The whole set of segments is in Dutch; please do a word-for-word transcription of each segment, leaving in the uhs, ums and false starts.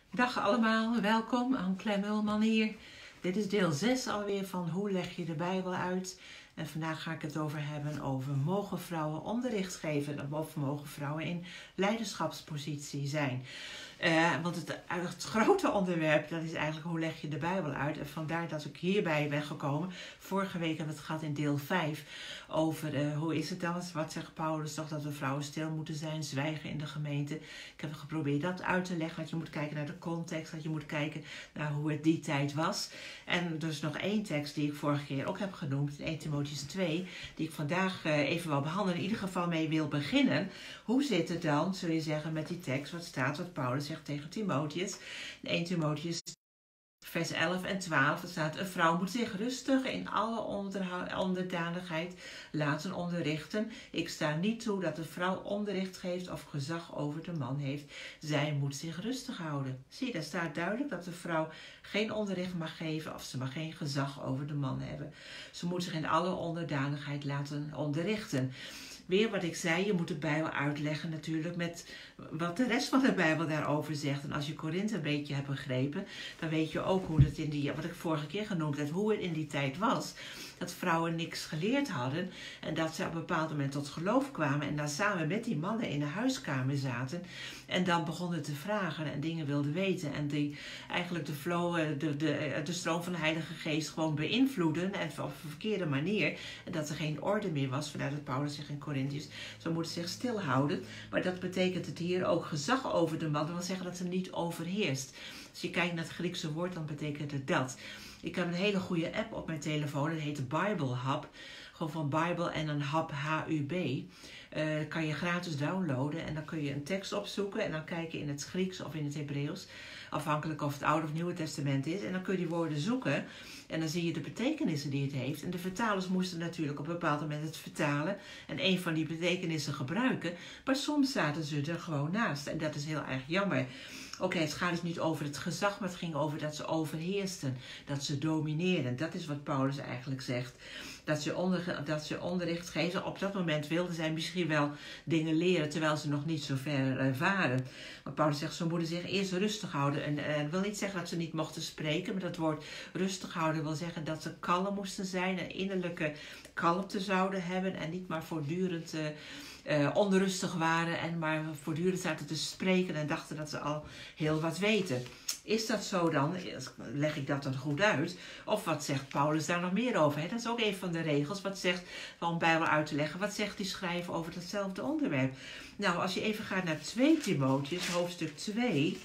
Dag allemaal, welkom. Anne-Claire Mulman hier. Dit is deel zes alweer van Hoe leg je de Bijbel uit? En vandaag ga ik het over hebben over mogen vrouwen onderricht geven of mogen vrouwen in leiderschapspositie zijn. Uh, want het, het grote onderwerp, dat is eigenlijk hoe leg je de Bijbel uit. En vandaar dat ik hierbij ben gekomen. Vorige week hebben we het gehad in deel vijf over uh, hoe is het dan? Wat zegt Paulus toch dat de vrouwen stil moeten zijn, zwijgen in de gemeente. Ik heb geprobeerd dat uit te leggen. Dat je moet kijken naar de context. Dat je moet kijken naar hoe het die tijd was. En dus nog één tekst die ik vorige keer ook heb genoemd. In Eerste Timotheüs twee. Die ik vandaag uh, even wel behandelen. In ieder geval mee wil beginnen. Hoe zit het dan, zul je zeggen, met die tekst? Wat staat, wat Paulus zegt tegen Timotheus. In Eerste Timotheüs vers elf en twaalf. Er staat: een vrouw moet zich rustig in alle onderdanigheid laten onderrichten. Ik sta niet toe dat de vrouw onderricht geeft of gezag over de man heeft. Zij moet zich rustig houden. Zie, daar staat duidelijk dat de vrouw geen onderricht mag geven of ze mag geen gezag over de man hebben. Ze moet zich in alle onderdanigheid laten onderrichten. Weer wat ik zei, je moet de Bijbel uitleggen natuurlijk met wat de rest van de Bijbel daarover zegt. En als je Korinthe een beetje hebt begrepen, dan weet je ook hoe het in die, wat ik vorige keer genoemd heb, hoe het in die tijd was. Dat vrouwen niks geleerd hadden en dat ze op een bepaald moment tot geloof kwamen en dan samen met die mannen in de huiskamer zaten. En dan begonnen te vragen en dingen wilden weten. En die eigenlijk de flow, de, de, de stroom van de Heilige Geest gewoon beïnvloeden en op een verkeerde manier. En dat er geen orde meer was, vanuit dat Paulus zich in Corinthians. Ze moeten zich stilhouden. Maar dat betekent het hier ook gezag over de man. Dat wil zeggen dat ze niet overheerst. Als je kijkt naar het Griekse woord, dan betekent het dat. Ik heb een hele goede app op mijn telefoon. Dat heet de Bible Hub. Gewoon van Bible en een hub, H U B. Uh, kan je gratis downloaden. En dan kun je een tekst opzoeken. En dan kijken in het Grieks of in het Hebreeuws. Afhankelijk of het Oude of Nieuwe Testament is. En dan kun je die woorden zoeken. En dan zie je de betekenissen die het heeft. En de vertalers moesten natuurlijk op een bepaald moment het vertalen. En een van die betekenissen gebruiken. Maar soms zaten ze er gewoon naast. En dat is heel erg jammer. Oké, okay, het gaat dus niet over het gezag, maar het ging over dat ze overheersten. Dat ze domineerden. Dat is wat Paulus eigenlijk zegt. Dat ze, onder, dat ze onderricht geven. Op dat moment wilden zij misschien wel dingen leren, terwijl ze nog niet zo ver uh, waren. Maar Paulus zegt, ze moeten zich eerst rustig houden. En uh, dat wil niet zeggen dat ze niet mochten spreken, maar dat woord rustig houden wil zeggen dat ze kalm moesten zijn. Een innerlijke kalmte zouden hebben en niet maar voortdurend Uh, Uh, onrustig waren en maar voortdurend zaten te spreken en dachten dat ze al heel wat weten. Is dat zo dan? Leg ik dat dan goed uit? Of wat zegt Paulus daar nog meer over? Hè? Dat is ook een van de regels. Wat zegt, om Bijbel uit te leggen, wat zegt die schrijver over datzelfde onderwerp? Nou, als je even gaat naar Tweede Timotheüs, hoofdstuk twee,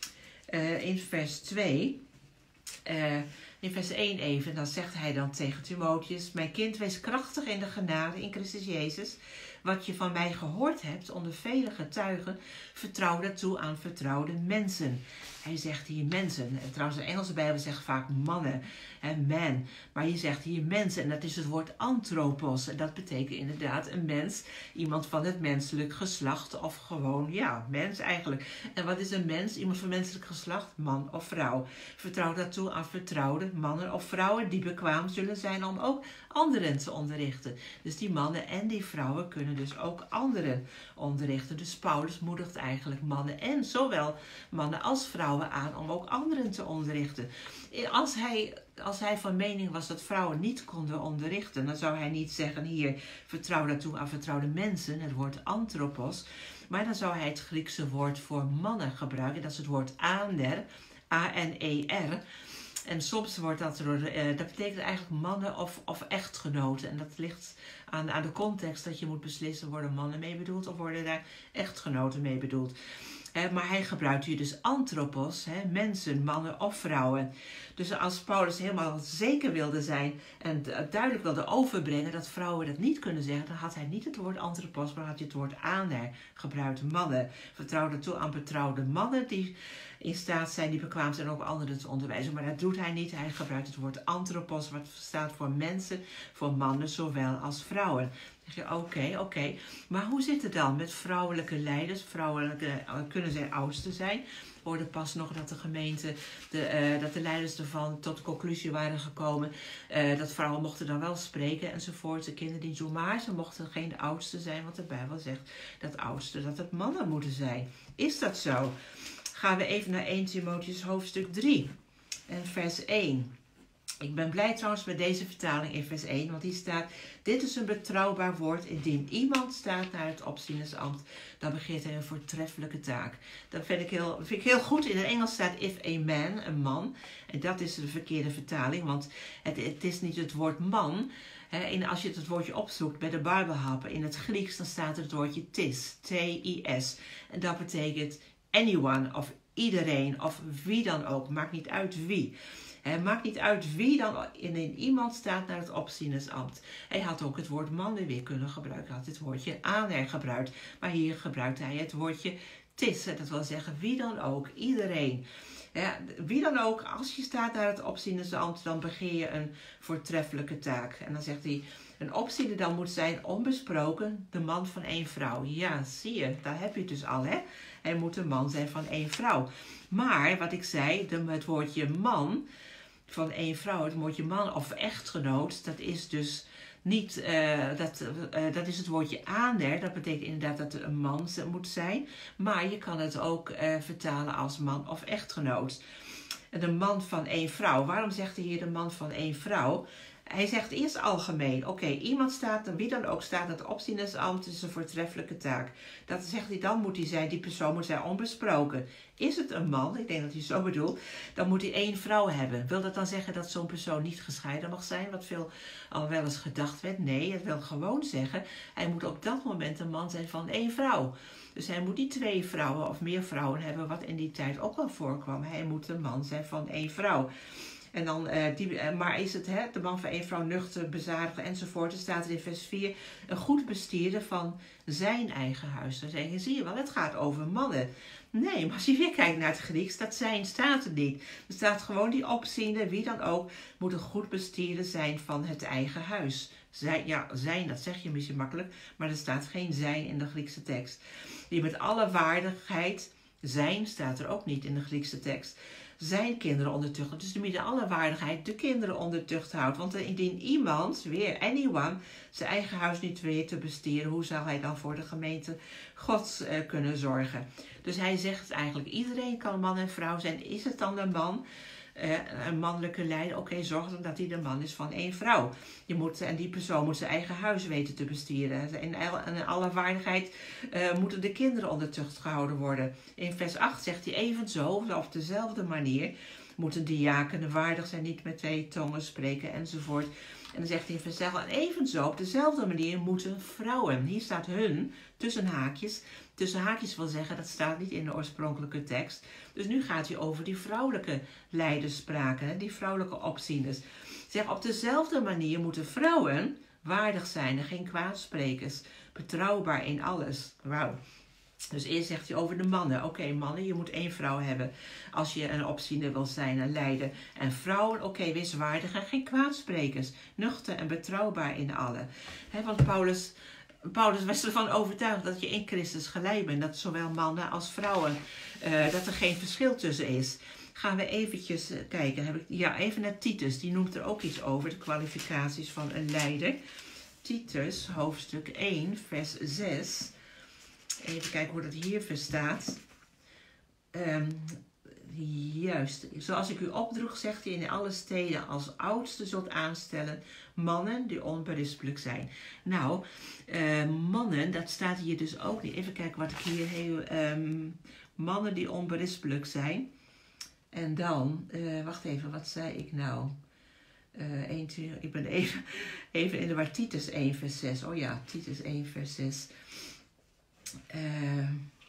uh, in vers twee. Uh, in vers één even, dan zegt hij dan tegen Timotheus: mijn kind, wees krachtig in de genade in Christus Jezus. Wat je van mij gehoord hebt onder vele getuigen, vertrouw dat toe aan vertrouwde mensen. Hij zegt hier mensen. En trouwens, de Engelse Bijbel zegt vaak mannen en man. Maar je zegt hier mensen en dat is het woord anthropos. En dat betekent inderdaad een mens, iemand van het menselijk geslacht of gewoon, ja, mens eigenlijk. En wat is een mens? Iemand van menselijk geslacht, man of vrouw. Vertrouw dat toe aan vertrouwde mannen of vrouwen die bekwaam zullen zijn om ook anderen te onderrichten. Dus die mannen en die vrouwen kunnen dus ook anderen onderrichten. Dus Paulus moedigt eigenlijk mannen en zowel mannen als vrouwen aan om ook anderen te onderrichten. Als hij, als hij van mening was dat vrouwen niet konden onderrichten, dan zou hij niet zeggen hier, vertrouw daartoe aan vertrouwde mensen, het woord anthropos. Maar dan zou hij het Griekse woord voor mannen gebruiken. Dat is het woord aner, A N E R. En soms wordt dat, uh, dat betekent eigenlijk mannen of, of echtgenoten. En dat ligt aan, aan de context dat je moet beslissen, worden mannen mee bedoeld of worden daar echtgenoten mee bedoeld. Uh, maar hij gebruikt hier dus anthropos, hè, mensen, mannen of vrouwen. Dus als Paulus helemaal zeker wilde zijn en duidelijk wilde overbrengen dat vrouwen dat niet kunnen zeggen, dan had hij niet het woord anthropos, maar had hij het woord aner gebruikt, mannen. Vertrouwde toe aan betrouwde mannen die in staat zijn, die bekwaam zijn ook anderen te onderwijzen. Maar dat doet hij niet. Hij gebruikt het woord anthropos, wat staat voor mensen, voor mannen zowel als vrouwen. Dan zeg je, oké, okay, oké. Okay. Maar hoe zit het dan met vrouwelijke leiders? Vrouwelijke, kunnen zij oudsten zijn? We hoorden pas nog dat de gemeente, de, uh, dat de leiders ervan tot de conclusie waren gekomen uh, dat vrouwen mochten dan wel spreken enzovoort. De kinderdienst doen, maar ze mochten geen oudste zijn, want de Bijbel zegt dat oudsten, dat het mannen moeten zijn. Is dat zo? gaan we even naar eerste Timotheüs hoofdstuk drie en vers één. Ik ben blij trouwens met deze vertaling in vers één, want hier staat: dit is een betrouwbaar woord. Indien iemand staat naar het opzienersambt, dan begeert hij een voortreffelijke taak. Dat vind ik, heel, vind ik heel goed. In het Engels staat if a man, een man. En dat is de verkeerde vertaling, want het, het is niet het woord man. He, en als je het woordje opzoekt bij de Bijbelhub in het Grieks, dan staat er het woordje tis, T I S. En dat betekent anyone of iedereen of wie dan ook. Maakt niet uit wie. Het maakt niet uit wie dan in iemand staat naar het opzienersambt. Hij had ook het woord man er weer kunnen gebruiken. Hij had het woordje aaner gebruikt. Maar hier gebruikt hij het woordje tis. Dat wil zeggen wie dan ook, iedereen. Ja, wie dan ook, als je staat naar het opzienersambt, dan begeer je een voortreffelijke taak. En dan zegt hij, een opziener dan moet zijn onbesproken, de man van één vrouw. Ja, zie je, daar heb je het dus al, hè. Hij moet een man zijn van één vrouw. Maar, wat ik zei, de, het woordje man van één vrouw, het woordje man of echtgenoot, dat is dus niet, uh, dat, uh, dat is het woordje aaner. Dat betekent inderdaad dat het een man moet zijn. Maar je kan het ook uh, vertalen als man of echtgenoot. De man van één vrouw. Waarom zegt hij hier de man van één vrouw? Hij zegt eerst algemeen. Oké, okay, iemand staat, wie dan ook staat, het opzienersambt is een voortreffelijke taak. Dat zegt hij, dan moet hij zijn, die persoon moet zijn onbesproken. Is het een man, ik denk dat hij zo bedoelt, dan moet hij één vrouw hebben. Wil dat dan zeggen dat zo'n persoon niet gescheiden mag zijn? Wat veel al wel eens gedacht werd. Nee, het wil gewoon zeggen, hij moet op dat moment een man zijn van één vrouw. Dus hij moet niet twee vrouwen of meer vrouwen hebben, wat in die tijd ook wel voorkwam. Hij moet een man zijn van één vrouw. En dan, uh, die, uh, maar is het hè, de man van één vrouw nuchter, bezadigen enzovoort. Er staat er in vers vier, een goed bestieren van zijn eigen huis. Dan zeg je, zie je wel, het gaat over mannen. Nee, maar als je weer kijkt naar het Grieks, dat zijn staat er niet. Er staat gewoon die opziener, wie dan ook, moet een goed bestieren zijn van het eigen huis. Zijn, ja, zijn, dat zeg je misschien makkelijk, maar er staat geen zijn in de Griekse tekst. Die met alle waardigheid, zijn staat er ook niet in de Griekse tekst, zijn kinderen onder tucht. Dus met alle waardigheid de kinderen onder tucht houdt. Want indien iemand, weer anyone, zijn eigen huis niet weet te bestieren, hoe zal hij dan voor de gemeente Gods uh, kunnen zorgen? Dus hij zegt eigenlijk, iedereen kan man en vrouw zijn. Is het dan een man? Uh, een mannelijke leider, oké, okay, zorg dan dat hij de man is van één vrouw. Je moet, en die persoon moet zijn eigen huis weten te bestieren. In, in alle waardigheid uh, moeten de kinderen onder tucht gehouden worden. In vers acht zegt hij evenzo, op dezelfde manier, moeten diakenen waardig zijn, niet met twee tongen spreken enzovoort. En dan zegt hij in vers zeven, en evenzo op dezelfde manier moeten vrouwen. Hier staat hun, tussen haakjes. Tussen haakjes wil zeggen, dat staat niet in de oorspronkelijke tekst. Dus nu gaat hij over die vrouwelijke leiderspraken, die vrouwelijke opzieners. Zeg, op dezelfde manier moeten vrouwen waardig zijn en geen kwaadsprekers. Betrouwbaar in alles. Wauw. Dus eerst zegt hij over de mannen. Oké, okay, mannen, je moet één vrouw hebben als je een opziener wil zijn, een leider. En vrouwen, oké, okay, wees waardig en geen kwaadsprekers. Nuchter en betrouwbaar in alle. He, want Paulus, Paulus was ervan overtuigd dat je in Christus gelijk bent. Dat zowel mannen als vrouwen, uh, dat er geen verschil tussen is. Gaan we eventjes kijken. Heb ik, ja, even naar Titus. Die noemt er ook iets over, de kwalificaties van een leider. Titus, hoofdstuk één, vers zes. Even kijken hoe dat hier verstaat. Um, juist. Zoals ik u opdroeg, zegt hij, in alle steden als oudste zult aanstellen mannen die onberispelijk zijn. Nou, uh, mannen, dat staat hier dus ook niet. Even kijken wat ik hier heel... Um, mannen die onberispelijk zijn. En dan, uh, wacht even, wat zei ik nou? Uh, één, twee, ik ben even, even in de war. Titus één, vers zes. Oh ja, Titus één, vers zes. Uh,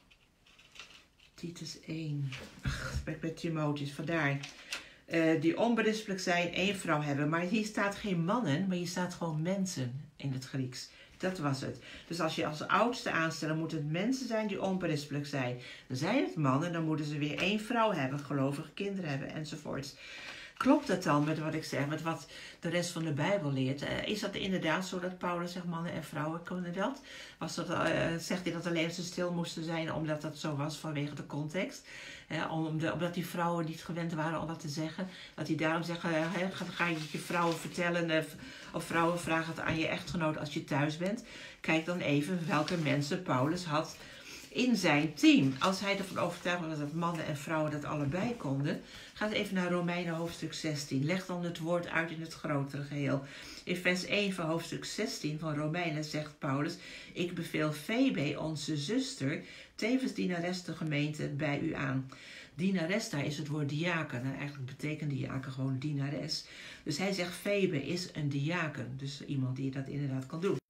Titus één. Ach, ik ben Timotheüs, vandaar. Uh, die onberispelijk zijn, één vrouw hebben. Maar hier staat geen mannen, maar hier staat gewoon mensen in het Grieks. Dat was het. Dus als je als oudste aanstellen, moeten het mensen zijn die onberispelijk zijn. Dan zijn het mannen, dan moeten ze weer één vrouw hebben, gelovige kinderen hebben enzovoorts. Klopt dat dan met wat ik zeg, met wat de rest van de Bijbel leert? Uh, is dat inderdaad zo dat Paulus zegt mannen en vrouwen kunnen dat? Was dat uh, zegt hij dat alleen ze stil moesten zijn omdat dat zo was vanwege de context? Uh, om de, omdat die vrouwen niet gewend waren om dat te zeggen. Dat hij daarom zegt, uh, ga, ga je het je vrouwen vertellen uh, of vrouwen vragen het aan je echtgenoot als je thuis bent. Kijk dan even welke mensen Paulus had in zijn team. Als hij ervan overtuigd was dat mannen en vrouwen dat allebei konden. Ga even naar Romeinen hoofdstuk zestien. Leg dan het woord uit in het grotere geheel. In vers één van hoofdstuk zestien van Romeinen zegt Paulus: ik beveel Febe, onze zuster, tevens dienares de gemeente, bij u aan. Dienares, daar is het woord diaken. Nou, eigenlijk betekent diaken gewoon dienares. Dus hij zegt Febe is een diaken. Dus iemand die dat inderdaad kan doen.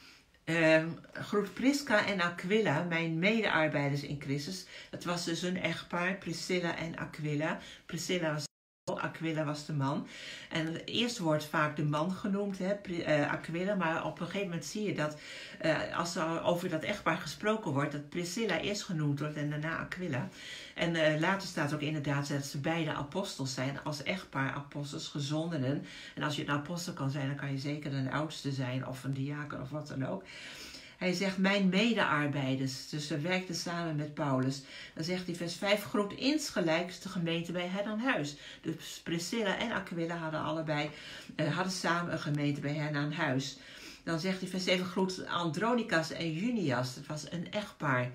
Uh, groet Prisca en Aquila, mijn medearbeiders in Christus. Het was dus een echtpaar, Priscilla en Aquila. Priscilla was de vrouw, Aquila was de man. En eerst wordt vaak de man genoemd, hè, uh, Aquila. Maar op een gegeven moment zie je dat uh, als er over dat echtpaar gesproken wordt, dat Priscilla eerst genoemd wordt en daarna Aquila. En uh, later staat ook inderdaad dat ze beide apostels zijn, als echtpaar apostels, gezondenen. En als je een apostel kan zijn, dan kan je zeker een oudste zijn of een diaken of wat dan ook. Hij zegt, mijn medearbeiders, dus ze werkten samen met Paulus. Dan zegt hij vers vijf, groet insgelijks de gemeente bij hen aan huis. Dus Priscilla en Aquila hadden allebei, uh, hadden samen een gemeente bij hen aan huis. Dan zegt hij vers zeven, groet Andronicas en Junias, dat was een echtpaar.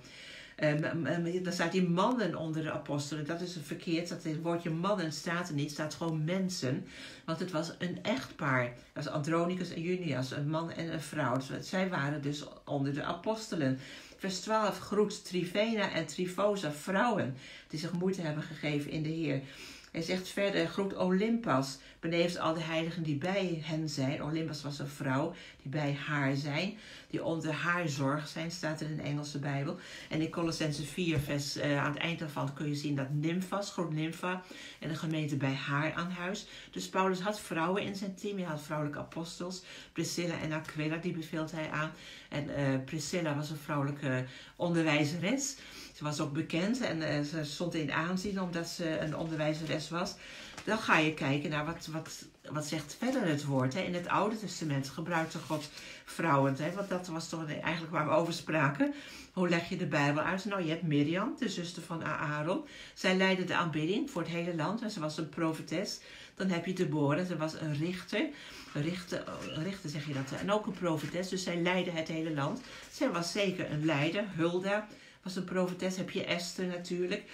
Um, dan staat die mannen onder de apostelen. Dat is verkeerd. Dat het woordje mannen staat er niet. Het staat gewoon mensen. Want het was een echtpaar. Dat was Andronicus en Junias. Een man en een vrouw. Dus zij waren dus onder de apostelen. Vers twaalf. Groet Trifena en Trifosa, vrouwen die zich moeite hebben gegeven in de Heer. Hij zegt verder, groet Olympas, benevens al de heiligen die bij hen zijn. Olympas was een vrouw die bij haar zijn, die onder haar zorg zijn, staat er in de Engelse Bijbel. En in Colossense vier, vers, uh, aan het eind daarvan kun je zien dat Nymphas, groet Nympha, en de gemeente bij haar aan huis. Dus Paulus had vrouwen in zijn team, hij had vrouwelijke apostels, Priscilla en Aquila, die beveelt hij aan. En uh, Priscilla was een vrouwelijke onderwijzeres. Ze was ook bekend en uh, ze stond in aanzien omdat ze een onderwijzeres was. Dan ga je kijken naar wat, wat, wat zegt verder het woord. Hè? In het Oude Testament gebruikte God vrouwen. Hè? Want dat was toch eigenlijk waar we over spraken. Hoe leg je de Bijbel uit? Nou, je hebt Mirjam, de zuster van Aaron. Zij leidde de aanbidding voor het hele land. En ze was een profetes. Dan heb je Deborah, ze was een richter. Een richter, een richter zeg je dat. En ook een profetes. Dus zij leidde het hele land. Zij was zeker een leider. Hulda was een profetes. Heb je Esther natuurlijk.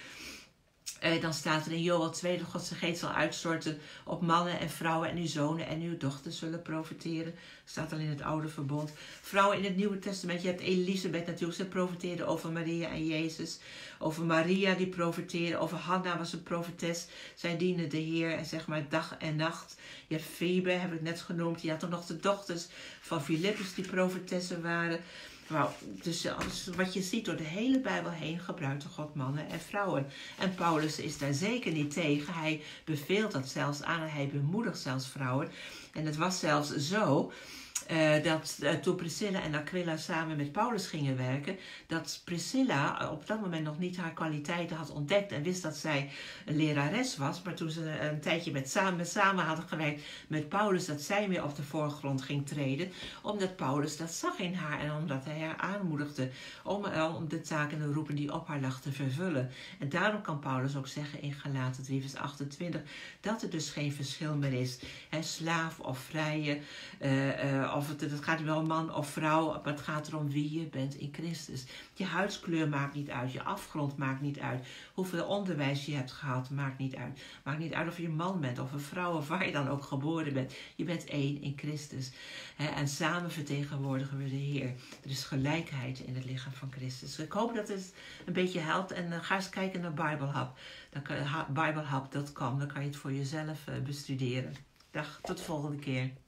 Eh, dan staat er in Joël twee dat God zijn geest zal uitstorten op mannen en vrouwen en uw zonen en uw dochters zullen profeteren. Staat al in het oude verbond. Vrouwen in het Nieuwe Testament. Je hebt Elisabeth natuurlijk. Ze profeteerde over Maria en Jezus. Over Maria die profeteerde. Over Hanna was een profetes. Zij diende de Heer zeg maar dag en nacht. Je hebt Febe, heb ik net genoemd. Je had ook nog de dochters van Filippus die profetessen waren. Nou, dus wat je ziet door de hele Bijbel heen gebruikte God mannen en vrouwen. En Paulus is daar zeker niet tegen. Hij beveelt dat zelfs aan en hij bemoedigt zelfs vrouwen. En het was zelfs zo uh, dat uh, toen Priscilla en Aquila samen met Paulus gingen werken, dat Priscilla op dat moment nog niet haar kwaliteiten had ontdekt en wist dat zij een lerares was. Maar toen ze een tijdje met samen, samen hadden gewerkt met Paulus, dat zij meer op de voorgrond ging treden. Omdat Paulus dat zag in haar en omdat hij haar aanmoedigde om, om de taken en de roepen die op haar lag te vervullen. En daarom kan Paulus ook zeggen in Galaten drie vers achtentwintig dat er dus geen verschil meer is. He, slaaf of vrije, uh, uh, of het, het gaat wel man of vrouw, maar het gaat erom wie je bent in Christus. Je huidskleur maakt niet uit, je afgrond maakt niet uit. Hoeveel onderwijs je hebt gehad maakt niet uit. Maakt niet uit of je een man bent of een vrouw of waar je dan ook geboren bent. Je bent één in Christus. He, en samen vertegenwoordigen we de Heer. Er is gelijkheid in het lichaam van Christus. Ik hoop dat het een beetje helpt en uh, ga eens kijken naar Bible Hub. Dan kan, bible hub punt com, dan kan je het voor jezelf uh, bestuderen. Dag, tot de volgende keer.